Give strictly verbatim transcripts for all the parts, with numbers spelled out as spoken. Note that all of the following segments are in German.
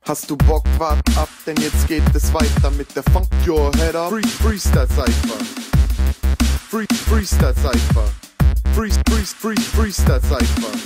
Hast du Bock, wart ab, denn jetzt geht es weiter mit der Funk Your Head Up Free Freestyle Cypher. Free Freestyle Cypher. Free Free Free Freestyle Cypher.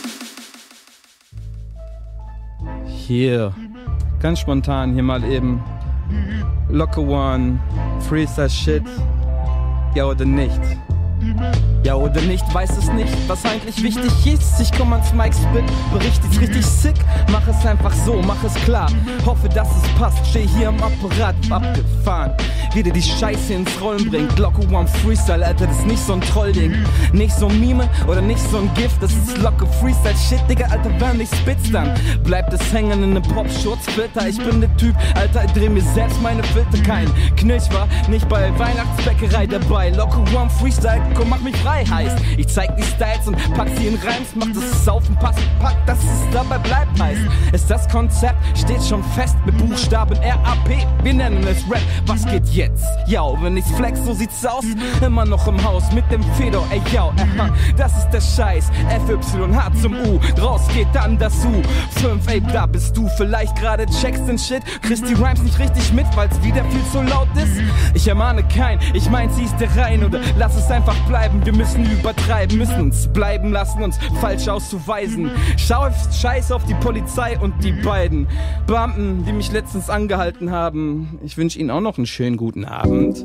Hier, ganz spontan hier mal eben Locker One, Freestyle Shit, ja oder nicht? Ja oder nicht, weiß es nicht, was eigentlich wichtig ist. Ich komm ans Mic Spit, bericht jetzt richtig sick. Mach es einfach so, mach es klar. Hoffe, dass es passt, steh hier am Apparat, abgefahren. Wie dir die Scheiße ins Rollen bringt. Locker One Freestyle, Alter, das ist nicht so ein Trollding. Nicht so ein Mime oder nicht so ein Gift. Das ist Locker Freestyle Shit, Digga, Alter, wenn ich spitz dann bleibt es hängen in nem Pop-Schutzfilter. Ich bin der Typ, Alter, ich dreh mir selbst meine Filter. Kein Knilch war nicht bei Weihnachtsbäckerei dabei. Locker One Freestyle, komm, mach mich frei, heißt ich zeig die Styles und pack sie in Reims. Mach das Saufen, pass, pack, dass es dabei bleibt, heißt ist das Konzept, steht schon fest mit Buchstaben R A P, wir nennen es Rap. Was geht jetzt? Ja, wenn ich's flex, so sieht's aus. Immer noch im Haus mit dem Fedor, ey, ja, aha, das ist der Scheiß. F Y H zum U, draus geht dann das U. fünf, ey, da bist du vielleicht gerade checkst den Shit. Kriegst die Rhymes nicht richtig mit, weil's wieder viel zu laut ist. Ich ermahne kein, ich mein, zieh's dir rein oder lass es einfach bleiben. Wir müssen übertreiben, müssen uns bleiben lassen, uns falsch auszuweisen. Schau scheiß auf die Polizei und die beiden Beamten, die mich letztens angehalten haben. Ich wünsche ihnen auch noch einen schönen guten Abend.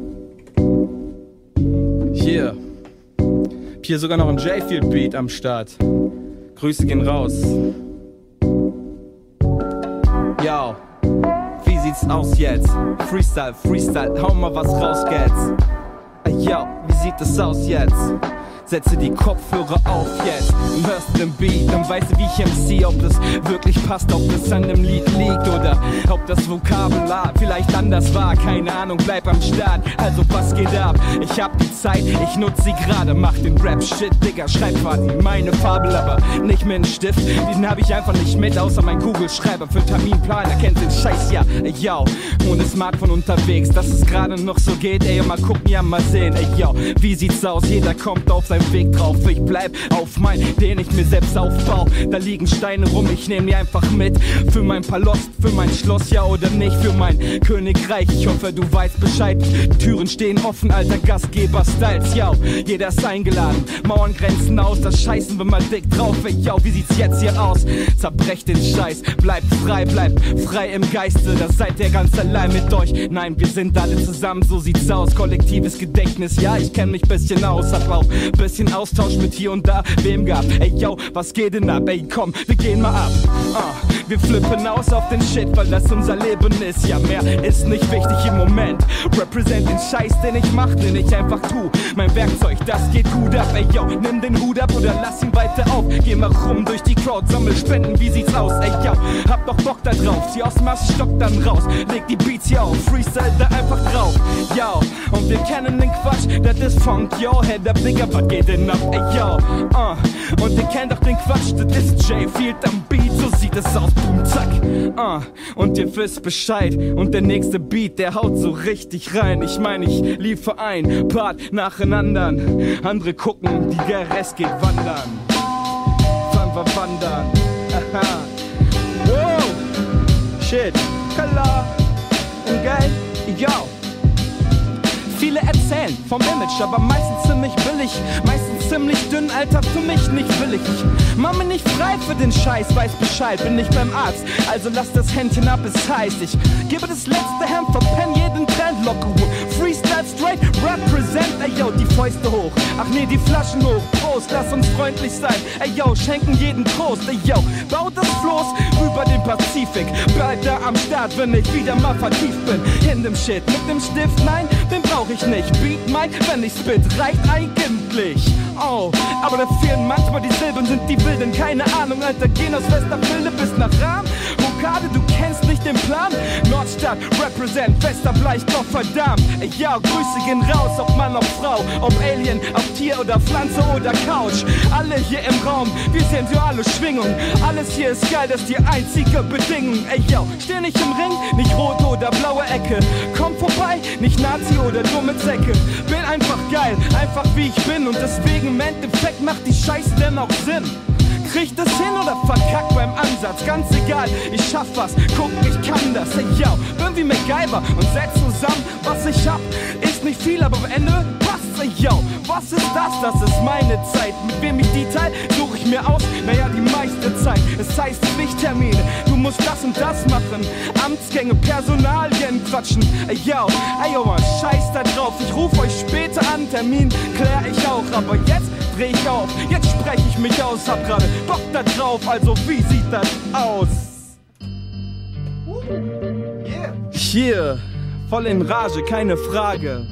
Hier. Hier sogar noch ein J-Field Beat am Start. Grüße gehen raus. Yo. Wie sieht's aus jetzt? Freestyle, Freestyle, hau mal was raus jetzt. Yo, wie sieht es aus jetzt? Setze die Kopfhörer auf jetzt und hörst den Beat, dann weißt du, wie ich M C, ob das wirklich passt, ob das an dem Lied liegt oder ob das Vokabular vielleicht anders war, keine Ahnung, bleib am Start, also was geht ab? Ich hab die Zeit, ich nutze sie gerade, mach den Rap-Shit, Digga, schreib quasi meine Fabel, aber nicht mit nem Stift, den hab ich einfach nicht mit, außer mein Kugelschreiber für Terminplan, er kennt den Scheiß, ja, ey, yo, und es mag von unterwegs, dass es gerade noch so geht, ey, mal gucken, ja, mal sehen, ey, yo, wie sieht's aus, jeder kommt auf sein Weg drauf, ich bleib auf mein, den ich mir selbst aufbau. Da liegen Steine rum, ich nehm die einfach mit. Für mein Palast, für mein Schloss, ja oder nicht, für mein Königreich. Ich hoffe, du weißt Bescheid. Türen stehen offen, alter Gastgeber-Styles, ja. Jeder ist eingeladen, Mauern grenzen aus, das scheißen wir mal dick drauf, ey, ja. Wie sieht's jetzt hier aus? Zerbrecht den Scheiß, bleibt frei, bleibt frei im Geiste. Das seid ihr ganz allein mit euch. Nein, wir sind alle zusammen, so sieht's aus. Kollektives Gedächtnis, ja, ich kenn mich bisschen aus, hab auch bisschen Austausch mit hier und da wem gab. Ey, yo, was geht denn ab? Ey, komm, wir gehen mal ab. Uh, wir flippen aus auf den Shit, weil das unser Leben ist. Ja, mehr ist nicht wichtig im Moment. Represent den Scheiß, den ich mach, den ich einfach tu. Mein Werkzeug, das geht gut ab. Ey, yo, nimm den Hut ab oder lass ihn weiter auf. Geh mal rum durch die Crowd, sammel Spenden, wie sieht's aus? Ey, yo, hab doch Bock da drauf. Zieh aus Maß, stock dann raus. Leg die Beats hier auf, Freestyle da einfach drauf. Yo, und wir kennen den Quatsch, das ist Funk Your Head Up, Digga, was geht denn ab? Ey, yo, uh, und ihr kennt doch den Quatsch, das ist J-Field am Beat, so sieht es aus, boom, zack, uh, und ihr wisst Bescheid, und der nächste Beat, der haut so richtig rein, ich meine, ich liefer ein Part nacheinander, andere gucken, die der Rest geht wandern, fahren wir wandern, aha, wow, shit, klar, und geil, yo. Viele erzählen vom Image, aber meistens ziemlich billig. Meistens ziemlich dünn, Alter, für mich nicht willig. Ich mach mich nicht frei für den Scheiß, weiß Bescheid, bin nicht beim Arzt. Also lass das Händchen ab, es heißt, ich gebe das letzte Hemd, verpenn jeden Trend, locker, Freestyle straight, represent, ey yo, die Fäuste hoch. Ach nee, die Flaschen hoch, Prost, lass uns freundlich sein. Ey yo, schenken jeden Trost, ey yo, baut das Floß rüber den Pazifik. Bleib da am Start, wenn ich wieder mal vertieft bin. In dem Shit, mit dem Stift, nein, den brauch ich nicht. Beat Mike, wenn ich spit, reicht eigentlich. Oh, aber da fehlen manchmal die Silben, sind die Wilden, keine Ahnung, Alter, gehen aus Westerwilde bis nach Rahm. Rokade, du kennst nicht den Plan. Nordstadt, represent, Westerbleich, doch verdammt. Ey, ja, Grüße gehen raus, ob Mann, ob Frau, ob Alien, ob Tier oder Pflanze oder Couch. Alle hier im Raum, wir sensuale Schwingung. Alles hier ist geil, das ist die einzige Bedingung. Ey, yo, steh nicht im Ring, nicht rote oder blaue Ecke. Komm vorbei, nicht Nazi oder dumme Zecke. Bin einfach geil, einfach wie ich bin. Und deswegen im Endeffekt macht die Scheiße denn auch Sinn. Krieg das hin oder verkack beim Ansatz, ganz egal. egal, ich schaff was, guck, ich kann das. Hey, yo, bin wie MacGyver und setz zusammen, was ich hab. Ist nicht viel, aber am Ende passt's. Hey, yo, was ist das? Das ist meine Zeit. Mit wem ich die teil, such ich mir aus, naja, die meiste Zeit. Es heißt Pflichttermine, du musst das und das machen. Amtsgänge, Personalien quatschen. Ey, yo, ey, yo, man, scheiß da drauf. Ich ruf euch später an, Termin klär ich auch. Aber jetzt dreh ich auf, jetzt sprech ich mich aus. Hab gerade Bock da drauf, also wie sieht das aus? Hier, voll in Rage, keine Frage.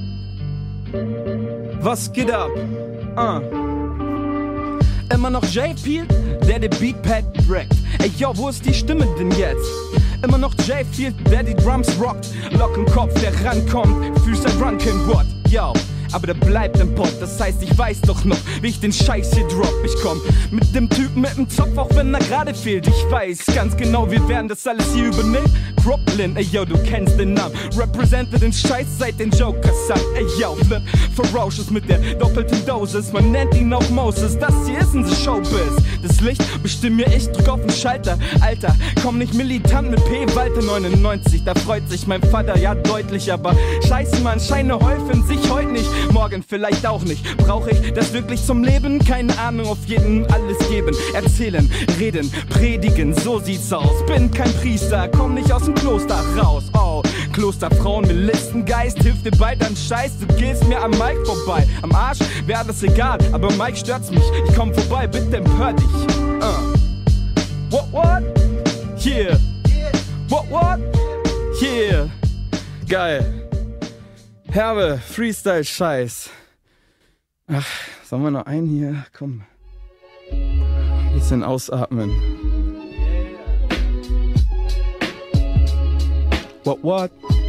Was geht ab? Uh. Immer noch J-Field, der den Beatpad breakt. Ey, yo, wo ist die Stimme denn jetzt? Immer noch J-Field, der die Drums rockt. Lock im Kopf, der rankommt, fühlst ein Drunken Wort. Yo, aber der bleibt im Pott. Das heißt, ich weiß doch noch, wie ich den Scheiß hier drop. Ich komm mit dem Typen mit dem Zopf, auch wenn er gerade fehlt. Ich weiß ganz genau, wir werden das alles hier übernehmen. Croplin, ey yo, du kennst den Namen. Represente den Scheiß seit den Jokers sagt. Ey yo, Flip, ferocious mit der doppelten Dosis. Man nennt ihn auch Moses, das hier ist unser Showbiz. Das Licht bestimm mir ich, drück auf den Schalter. Alter, komm nicht militant mit P. Walter neunundneunzig, da freut sich mein Vater, ja deutlich. Aber scheiße, man, Scheine häufen sich heute nicht. Morgen vielleicht auch nicht. Brauch ich das wirklich zum Leben? Keine Ahnung, auf jeden alles geben. Erzählen, reden, predigen, so sieht's aus. Bin kein Priester, komm nicht aus dem Kloster raus. Oh, Klosterfrauen mit Listengeist, hilft dir bald an Scheiß. Du gehst mir am Mike vorbei. Am Arsch wäre alles egal, aber Mike stört's mich. Ich komm vorbei, bitte empör dich. Uh. What, what? Yeah. What, what? Yeah. Geil. Herbe, Freestyle-Scheiß. Ach, sollen wir noch einen hier? Komm. Bisschen ausatmen. What, what?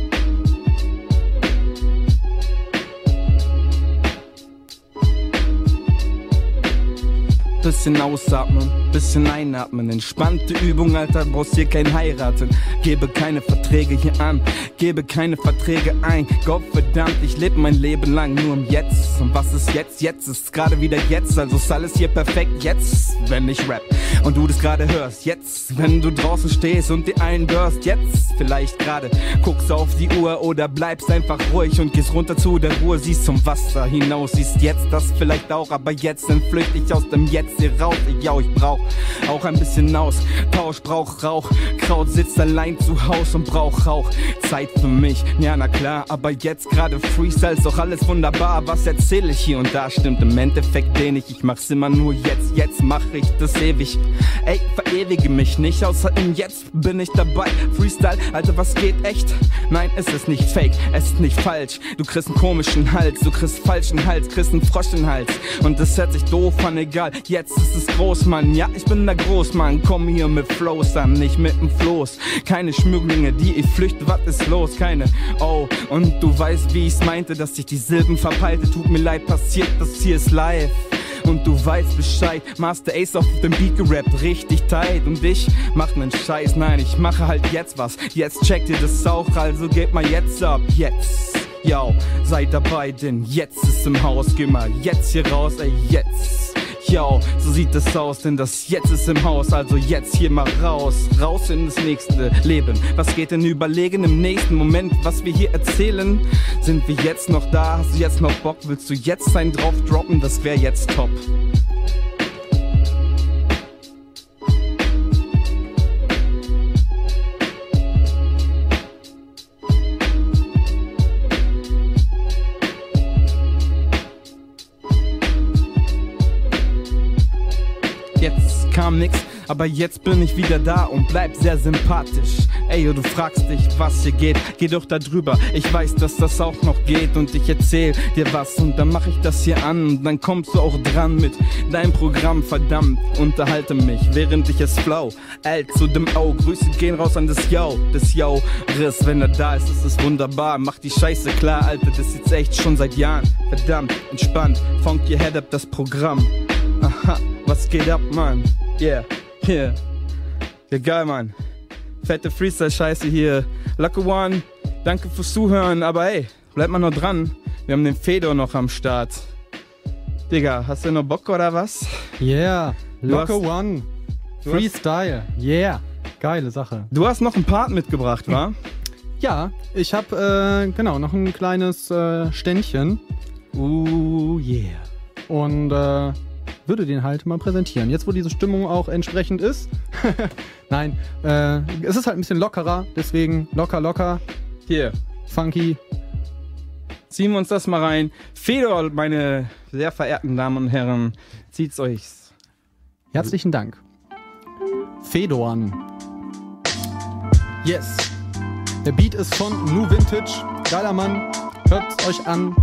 Bisschen ausatmen, bisschen einatmen. Entspannte Übung, Alter, brauchst hier kein Heiraten. Gebe keine Verträge hier an, gebe keine Verträge ein. Gott verdammt, ich lebe mein Leben lang nur im Jetzt. Und was ist jetzt? Jetzt ist gerade wieder jetzt. Also ist alles hier perfekt jetzt, wenn ich rap. Und du das gerade hörst, jetzt, wenn du draußen stehst und dir einbörst, jetzt, vielleicht gerade, guckst auf die Uhr oder bleibst einfach ruhig und gehst runter zu der Ruhe, siehst zum Wasser hinaus, siehst jetzt das vielleicht auch, aber jetzt entflücht ich aus dem Jetzt hier raus, ja, ich brauch auch ein bisschen Austausch, brauch Rauch, Kraut sitzt allein zu Haus und brauch Rauch, Zeit für mich, ja na klar, aber jetzt gerade Freestyle ist doch alles wunderbar, was erzähl ich hier und da, stimmt im Endeffekt wenig, ich mach's immer nur jetzt, jetzt mach ich das ewig. Ey, verewige mich nicht, außer im Jetzt bin ich dabei. Freestyle, Alter, was geht echt? Nein, es ist nicht fake, es ist nicht falsch. Du kriegst einen komischen Hals, du kriegst falschen Hals, kriegst einen Frosch im Hals. Und das hört sich doof an, egal, jetzt ist es groß, Mann. Ja, ich bin der Großmann, komm hier mit Flows an, nicht mit dem Floß. Keine Schmücklinge, die ich flüchte, was ist los? Keine, oh, und du weißt, wie ich's meinte, dass ich die Silben verpeilte. Tut mir leid, passiert, das hier ist live. Und du weißt Bescheid, Master Ace auf dem Beat gerappt, richtig tight. Und ich mach nen Scheiß, nein, ich mache halt jetzt was. Jetzt checkt ihr das auch, also geht mal jetzt ab, jetzt. Yo, seid dabei, denn jetzt ist im Haus, geh mal jetzt hier raus, ey, jetzt. Yo, so sieht es aus, denn das Jetzt ist im Haus, also jetzt hier mal raus, raus in das nächste Leben. Was geht denn überlegen im nächsten Moment, was wir hier erzählen? Sind wir jetzt noch da? Hast du jetzt noch Bock? Willst du jetzt einen drauf droppen? Das wär jetzt top. Jetzt kam nix, aber jetzt bin ich wieder da und bleib sehr sympathisch. Ey, du fragst dich, was hier geht, geh doch da drüber. Ich weiß, dass das auch noch geht und ich erzähl dir was und dann mach ich das hier an und dann kommst du auch dran mit deinem Programm, verdammt, unterhalte mich, während ich es flow. L zu dem O, Grüße gehen raus an das Yo, das Yo, Riss, wenn er da ist, ist es wunderbar, mach die Scheiße klar, Alter, das ist jetzt echt schon seit Jahren, verdammt, entspannt, funk your head up, das Programm. Aha, was geht ab, Mann? Yeah, yeah. Ja, geil, Mann. Fette Freestyle-Scheiße hier. Lucky One, danke fürs Zuhören, aber hey, bleib mal noch dran. Wir haben den Fedor noch am Start. Digga, hast du noch Bock oder was? Yeah, Du Lucky hast- One. du hast- Freestyle. Yeah. Geile Sache. Du hast noch einen Part mitgebracht, wa? Ja, ich habe äh, genau noch ein kleines äh, Ständchen. Uh, yeah. Und äh, würde den halt mal präsentieren. Jetzt, wo diese Stimmung auch entsprechend ist. Nein, äh, es ist halt ein bisschen lockerer, deswegen locker, locker. Hier. Funky. Ziehen wir uns das mal rein. Fedor, meine sehr verehrten Damen und Herren, zieht's euch. Herzlichen Dank. Fedorn. Yes. Der Beat ist von New Vintage. Geiler Mann. Hört's euch an.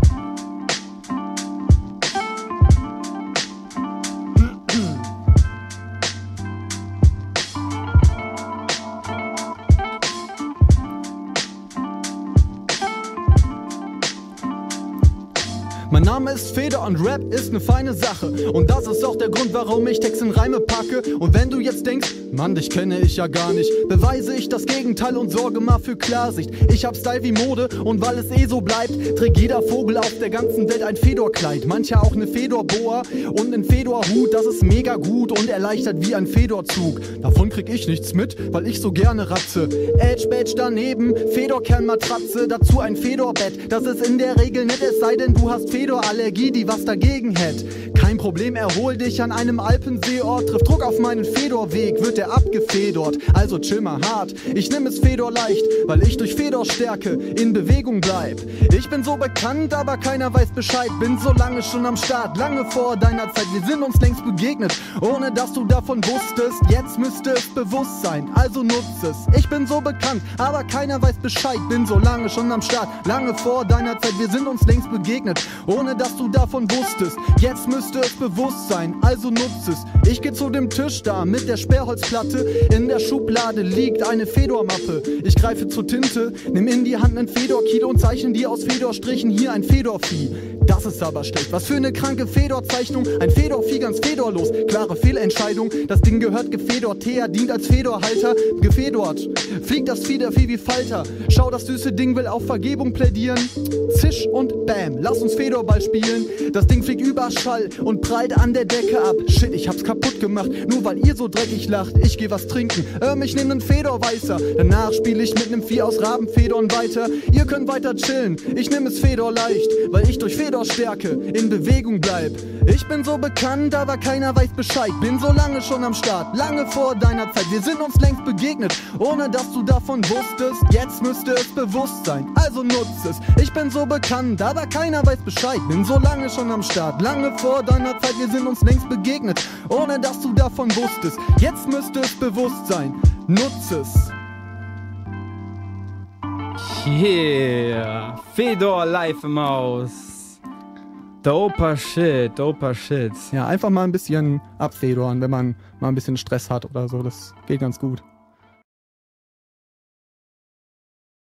Mein Name ist Fedor und Rap ist ne feine Sache. Und das ist auch der Grund, warum ich Text in Reime packe. Und wenn du jetzt denkst, Mann, dich kenne ich ja gar nicht, beweise ich das Gegenteil und sorge mal für Klarsicht. Ich hab Style wie Mode und weil es eh so bleibt, trägt jeder Vogel auf der ganzen Welt ein Fedorkleid. Manche auch ne Fedorboa und nen Fedorhut, das ist mega gut und erleichtert wie ein Fedorzug. Davon krieg ich nichts mit, weil ich so gerne ratze. Edge Badge daneben, Fedorkernmatratze, dazu ein Fedorbett. Das ist in der Regel nett, es sei denn du hast Fedorallergie, die was dagegen hätt. Kein Problem, erhol dich an einem Alpenseeort, triff Druck auf meinen Fedorweg, wird er abgefedort. Also chill mal hart, ich nimm es Fedor leicht, weil ich durch Fedorstärke in Bewegung bleib. Ich bin so bekannt, aber keiner weiß Bescheid, bin so lange schon am Start, lange vor deiner Zeit. Wir sind uns längst begegnet, ohne dass du davon wusstest. Jetzt müsste es bewusst sein, also nutz es. Ich bin so bekannt, aber keiner weiß Bescheid, bin so lange schon am Start, lange vor deiner Zeit. Wir sind uns längst begegnet, ohne dass du davon wusstest. Jetzt müsste es bewusst sein, also nutz es. Ich geh zu dem Tisch da mit der Sperrholzplatte. In der Schublade liegt eine Fedormappe. Ich greife zur Tinte, nimm in die Hand nen Fedorkiel und zeichne dir aus Fedorstrichen hier ein Fedorvieh. Das ist aber schlecht, was für eine kranke Fedorzeichnung. Ein Fedorvieh ganz fedorlos, klare Fehlentscheidung. Das Ding gehört gefedort her, dient als Fedorhalter. Gefedort, fliegt das Federvieh wie Falter. Schau, das süße Ding will auf Vergebung plädieren. Zisch und bam, lass uns Fedorball spielen. Das Ding fliegt Überschall und prallt an der Decke ab. Shit, ich hab's kaputt gemacht, nur weil ihr so dreckig lacht. Ich geh was trinken, ähm, ich nehm nen Fedorweißer. Danach spiel ich mit nem Vieh aus Rabenfedorn weiter. Ihr könnt weiter chillen, ich nehm es Fedor leicht, weil ich durch Fedorstärke in Bewegung bleib. Ich bin so bekannt, aber keiner weiß Bescheid. Bin so lange schon am Start, lange vor deiner Zeit. Wir sind uns längst begegnet, ohne dass du davon wusstest. Jetzt müsste es bewusst sein, also nutz es. Ich bin so bekannt, aber keiner weiß Bescheid. Bin so lange schon am Start, lange vor deiner Zeit. Wir sind uns längst begegnet, ohne dass du davon wusstest. Jetzt müsste es bewusst sein, nutz es. Yeah, Fedor live im Haus. Doper Shit, doper Shit. Ja, einfach mal ein bisschen abfedern, wenn man mal ein bisschen Stress hat oder so. Das geht ganz gut.